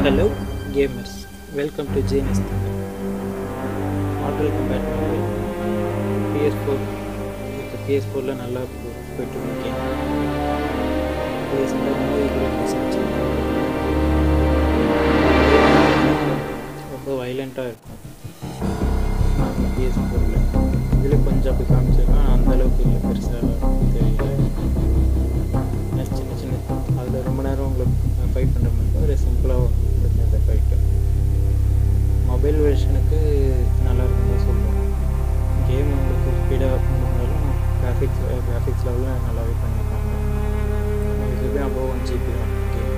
Hello gamers, welcome to Jane's Thunder. Mortal Kombat Mobile PS4 with the PS4 la nalla போயிட்டு இருக்கு. ரீசெண்டா movie கூட research ரொம்ப வயலண்டா இருக்கும். நம்ம PS4 ல இதுல கொஞ்சம் அப்படி காமிச்சாங்க, அந்த அளவுக்கு இல்ல, பெருசா தெரியல. சின்ன அதில் ரொம்ப நேரம் உங்களுக்கு ஃபைட் பண்ணுற மாதிரி ஒரு சிம்பிளாக இருந்தது ஃபைட்டு. மொபைல் வெர்ஷனுக்கு நல்லா இருக்குன்னு தான் சொல்லுவோம். கேம் உங்களுக்கு ஸ்பீடாக இருந்தாலும் கிராஃபிக்ஸ் லெவலில் நல்லாவே பண்ணியிருக்காங்க. இதுவே அபோவ் 1 GB தான் கேம்.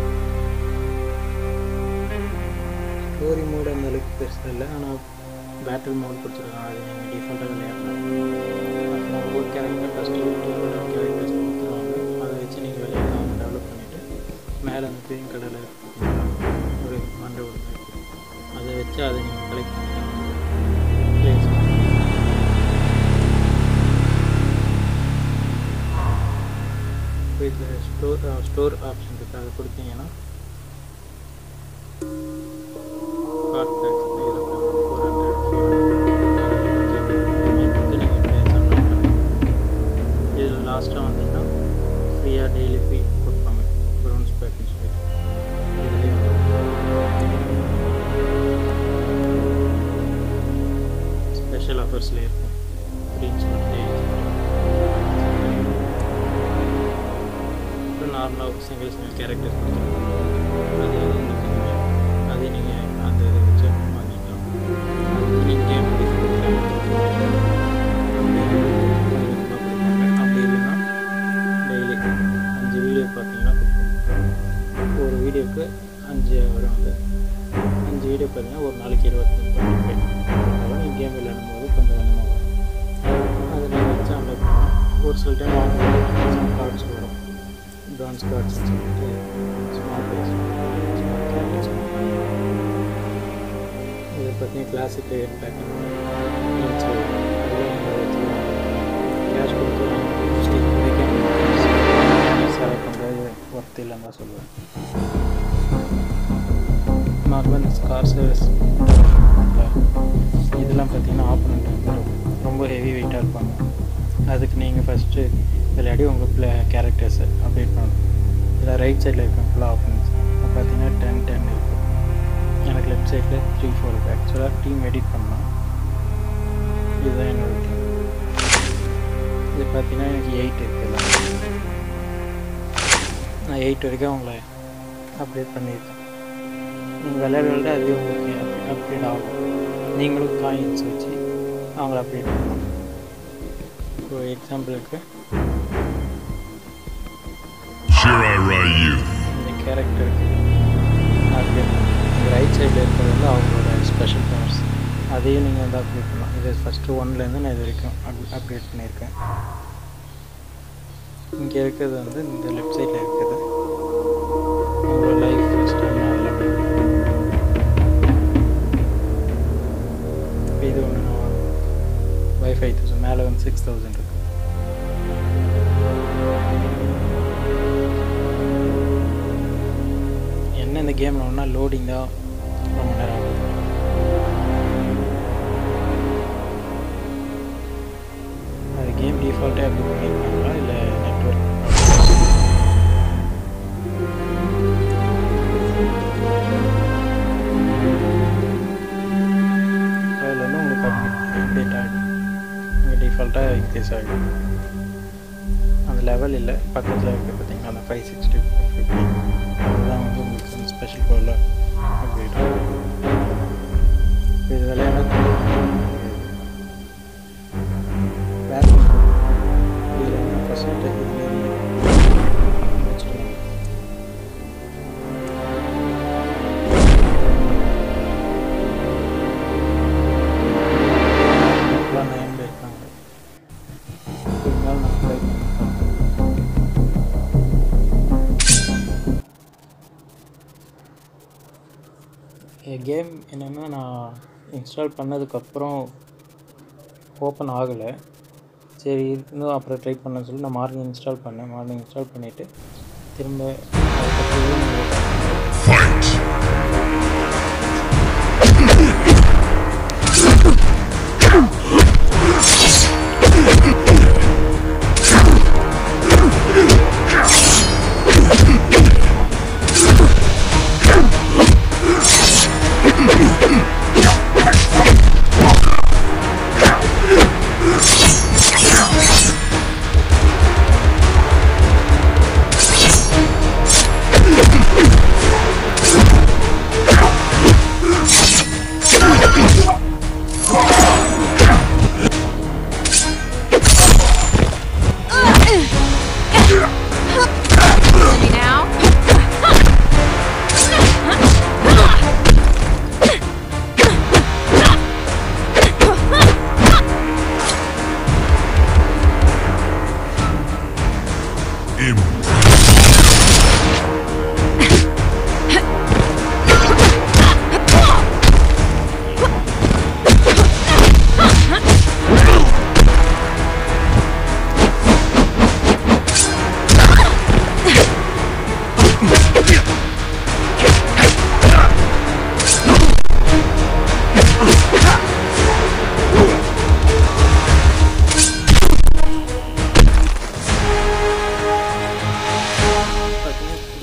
ஸ்டோரி மோடு அந்த அளவுக்கு பெருசாக இல்லை, ஆனால் பேட்டில் மோட் கொடுத்துருக்காங்க. அது நீங்கள் டிஃபால்ட்டாக விளையாடலாம். அப்புறம் ஒவ்வொரு கேரக்டர் ஃபஸ்ட்டு டிஃபால்ட்டான கேரக்டர்ஸ் கொடுத்துருவாங்க. அதை வச்சு நீங்கள் விளையாடலாம். டெவலப் பண்ணிவிட்டு மேலே அந்த பெயின் கடலை ஒரு மண்டை விடுங்க, அதை வச்சு அதை நீங்கள் கலெக்ட் பண்ணி ப்ளேஸ் பண்ணி இதில் ஸ்டோர் ஆப்ஷன் இருக்குது. அதை கொடுத்தீங்கன்னா கார்ட் பேக்ஸ் இதில் 400 இதில் லாஸ்ட்டாக வந்தீங்கன்னா ஃப்ரீயாக டெய்லி ஃபீ கொடுப்பாங்க, ப்ரௌன்ஸ் பேக்குன்னு சொல்லிட்டு. இதுலேயே ஸ்பெஷல் ஆஃபர்ஸ்லேயே இருக்கும். ஃப்ரீன்னு சொல்லிட்டு அப்புறம் நார்மலாக சிங்கிள் கேரக்டர்ஸ் கொடுத்துருக்காங்க. அது உங்களுக்கு அதே நீங்கள் அந்த இதை வச்சு வாங்கிக்கலாம். அது கேம் அப்படி இல்லைன்னா டெய்லி 5 வீடியோ பார்த்தீங்கன்னா ஒரு வீடியோக்கு 5 வரும். அது 5 வீடியோ பார்த்தீங்கன்னா ஒரு நாளைக்கு 25 அதனால் நீங்கள் கேம் விளையாடும் போது கொஞ்சம் கொஞ்சமாக வரும். அதை நீங்கள் வச்சு அன்லாக் பண்ணால் ஒரு சில டைம் வாங்க கார்ட்ஸ் வரும், ப்ரான்ஸ் கார்ட்ஸ் சொல்லிட்டு ஸ்மால் ப்ரைஸ் கேரக்டர்ஸ். இதை பார்த்தீங்கன்னா கிளாசிக் பேக்கிங் கேஷ் கொடுத்து ஸ்டிக் செலக்ட் பண்ணுறது ஒர்த்து இல்லைன்னு தான் சொல்லுவேன். நார்மல் கார் சர்வீஸ் இதெல்லாம் பார்த்தீங்கன்னா ஆப்போனண்ட் வந்து ரொம்ப ஹெவி வெயிட்டாக இருப்பாங்க. அதுக்கு நீங்கள் ஃபஸ்ட்டு விளையாடி உங்கள் கேரக்டர்ஸை அப்டேட் பண்ணணும். இதில் ரைட் சைடில் இருக்கும் ஃபுல்லாக ஆப்போனன்ட்ஸ் பார்த்தீங்கன்னா 10 இருக்குது. எனக்கு லெஃப்ட் சைடில் 3-4 இருக்குது. ஆக்சுவலாக டீம் எடிட் பண்ணலாம். இதுதான் என்னோடய டீம். இது பார்த்தீங்கன்னா எனக்கு 8 இருக்குது. நான் 8 வரைக்கும் அவங்கள அப்டேட் பண்ணியிருக்கேன். நீங்கள் விளையாட அதுவே உங்களுக்கு அப்டேட் ஆகும். நீங்களும் காயின்ஸ் வச்சு அவங்கள அப்டேட் பண்ணலாம். இப்போ எக்ஸாம்பிளுக்கு இந்த கேரக்டருக்கு அப்டேட் இந்த ரைட் சைடில் இருக்கிறது அவங்களோட ஸ்பெஷல் பவர்ஸ். அதையும் நீங்கள் வந்து அப்டேட் பண்ணலாம். இது ஃபஸ்ட்டு 1லேருந்து நான் இது வரைக்கும் அப்டேட் பண்ணியிருக்கேன். இங்கே இருக்கிறது வந்து இந்த லெஃப்ட் சைடில் இருக்குது உங்களோட லைஃப் ஸ்டைல் அதில் அப்டேட் பண்ணலாம். இப்போ இது ஒன்று நான் 5000 மேலே வந்து 6000 இருக்குது. என்ன இந்த கேமில் ஒன்றா லோடிங் தான் ரொம்ப நேரம் ஆகும். அது கேம் டிஃபால்ட்டாக எப்படி பண்ணியிருக்காங்களா இல்லை நெட்வொர்க் அதில் வந்து உங்களுக்கு அப்டேட் ஆகிடும். உங்கள் டிஃபால்ட்டாக இன்க்ரீஸ் ஆகிடும். அந்த லெவல் இல்லை, பக்கத்தில் இருக்குது பார்த்தீங்கன்னா அந்த 560 50 அதுதான் வந்து உங்களுக்கு வந்து ஸ்பெஷல் கோலில் அப்டேட் ஆகும். இது விளையாட பேக் இதில் என்ன ஃபஸ்ட்டு இதில் வச்சுக்கலாம். இப்போலாம் 9 இருக்காங்க. இருந்தாலும் நான் ட்ரை பண்ணி கேம் என்னென்னா நான் இன்ஸ்டால் பண்ணதுக்கப்புறம் ஓப்பன் ஆகலை. சரி இன்னும் அப்புறம் ட்ரை பண்ணேன்னு சொல்லி நான் மார்னிங் இன்ஸ்டால் பண்ணிவிட்டு திரும்ப அதுக்கப்புறம்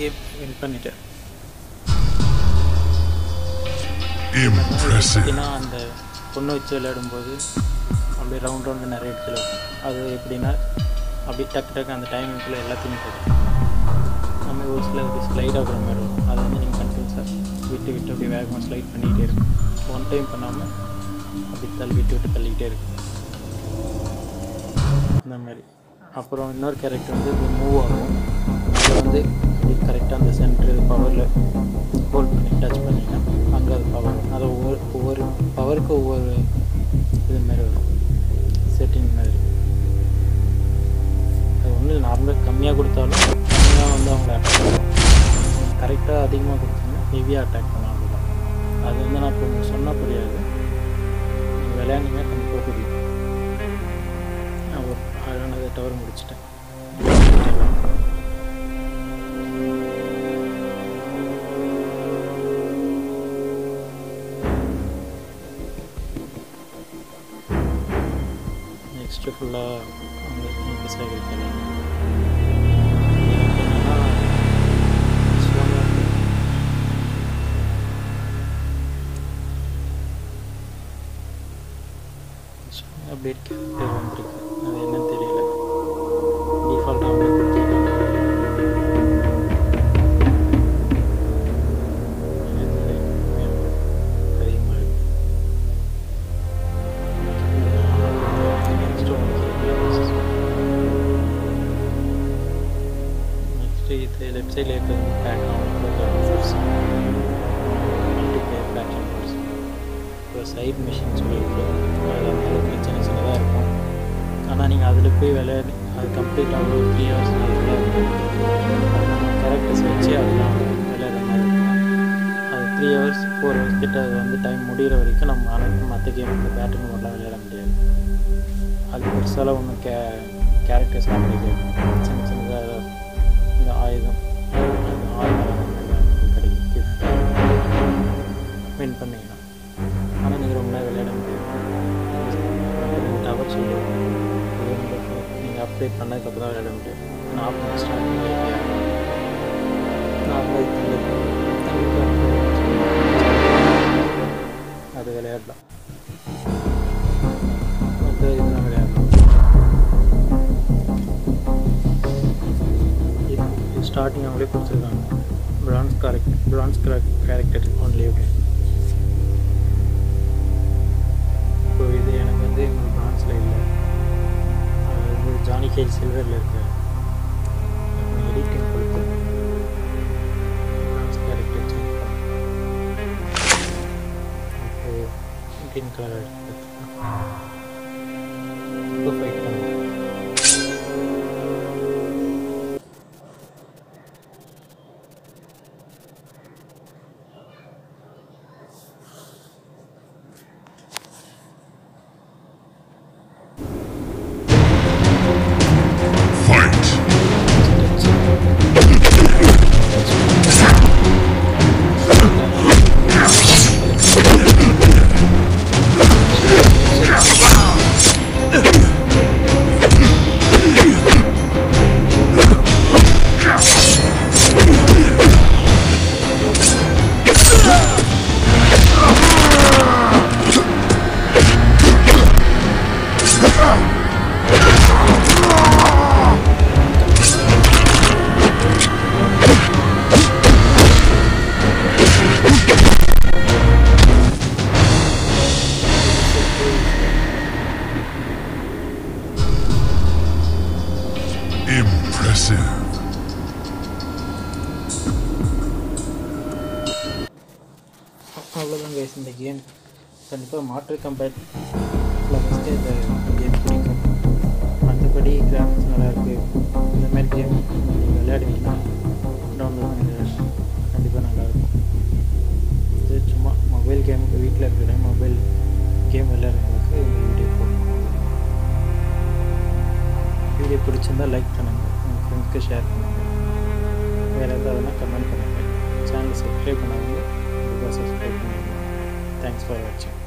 கேம் வின் பண்ணிட்டேன். Impressive. அந்த பொண்ணு வச்சு விளையாடும்போது அப்படியே ரவுண்டு நிறைய இடத்துல இருக்கும். அது எப்படின்னா அப்படியே டக்கு அந்த டைமிங்குள்ளே எல்லாத்தையும் போகும். நம்ம ஒரு சில ஸ்லைட் ஆகிற மாதிரி வரும். அதை வந்து நீங்கள் கன்ஃபியூஸாக விட்டு அப்படியே வேகமாக ஸ்லைட் பண்ணிக்கிட்டே இருக்கும். ஒன் டைம் பண்ணாமல் அப்படி விட்டு தள்ளிக்கிட்டே இருக்கும் அந்த மாதிரி. அப்புறம் இன்னொரு கேரக்டர் வந்து இப்படி மூவ் ஆகும். அதை வந்து இப்படி கரெக்டாக அந்த சென்ட்ரு பவரில் ஹோல்ட் பண்ணி டச் பண்ணிங்கன்னா அங்கே அது பவர். அதை ஒவ்வொரு பவருக்கு ஒவ்வொரு இது மாதிரி வரும், செட்டிங் மாதிரி. அது ஒன்றும் நார்மலாக கம்மியாக கொடுத்தாலும் கம்மியாக வந்து அவங்கள அட்டாக் பண்ணுவோம். கரெக்டாக அதிகமாக கொடுத்தீங்கன்னா ஹெவியாக அட்டாக் பண்ணுவாங்க. அது வந்து நான் இப்போ சொன்னால் புரியாது, நீங்கள் விளையாண்டிங்கன்னா கண்டிப்பாக புரியும். நான் ஒரு அழகானதை டவர் முடிச்சிட்டேன். நெக்ஸ்ட்டு ஃபுல்லாக அவங்க சேகரிக்கலாம். அப்டேட் கேரக்டர் வந்திருக்கு, அது என்னன்னு தெரியல. டிஃபால்ட்டாக அவங்க கொடுத்துருக்காங்க. அதிகமாக நெக்ஸ்ட்டு இது லெஃப்ட் சைடில் இருக்கிறது background offers, multiplayer background offers. இப்போ சைட் மிஷின் சொல்லியிருக்கு. அது அந்த அளவுக்கு சின்னதாக இருக்கும். ஆனால் நீங்கள் அதில் போய் விளையாடி அது கம்ப்ளீட் ஆகும் 3 hours அதுக்குள்ளே இருக்கும். கேரக்டர்ஸ் வச்சு அதெல்லாம் விளையாடுற மாதிரி இருக்கும். அது 3 hours 4 hours கிட்ட அது வந்து டைம் முடிகிற வரைக்கும் நம்ம அனைத்து மற்ற கேமுக்கு பேட்டிங் மோட்லாம் விளையாட முடியாது. அது பெருசாலாம் ஒன்றும் கேரக்டர்ஸ்லாம் கிடைக்காது. சின்னதாக இந்த ஆயுதம் கிடைக்கும் கிஃப்ட் வின் பண்ணிங்கன்னா. ஆனால் நீங்கள் ரொம்ப நேரம் விளையாட முடியாது. டவர் சொல்லுவோம், நீங்கள் அப்டேட் பண்ணதுக்கப்புறம் தான் விளையாட முடியும். நான் அது விளையாடலாம். மற்ற இதுதான் விளையாடலாம். இது ஸ்டார்டிங் அவங்களே கொடுத்துருக்காங்க. Bronze character only. இப்போ இது எனக்கு வந்து எங்கள் பிரான்ஸில் இல்லை, அது வந்து ஜானி கேஜ் சில்வரில் இருக்கு. எடிட்டிங் கொடுத்து பிரான்ஸ் கேரக்டர் சேஞ்ச் பண்ணேன். அப்போது க்ரீன் கலர் எடுத்துக்கலாம். இப்போ ஃபைட் பண்ணுவோம். Impressive. அவ்வளோதான் கைஸ் இந்த கேம். கண்டிப்பாக மாற்று கம்பேட் ஃபஸ்ட்டு இந்த கேம் பிடிக்கும். மற்றபடி கிராஃபிக்ஸ் நல்லாயிருக்கு. இந்த மாதிரி கேம் நீங்கள் விளையாடுவீங்கன்னா டவுன்லோட் பண்ணி கண்டிப்பாக நல்லாயிருக்கும். இது சும்மா மொபைல் கேமுக்கு வீட்டில் இருக்கிற மொபைல் கேம் விளையாடுறவங்களுக்கு இந்த வீடியோ போகும். வீடியோ பிடிச்சிருந்தால் லைக் பண்ணுங்கள், உங்கள் ஃப்ரெண்ட்ஸ்க்கு ஷேர் பண்ணுங்கள். வேறு ஏதாவதுனா கமெண்ட் பண்ணுங்கள். சேனலை சப்ஸ்கிரைப் பண்ணாதவங்க கண்டிப்பாக சப்ஸ்கிரைப் பண்ணுங்கள். தேங்க்ஸ் ஃபார் வாட்சிங்.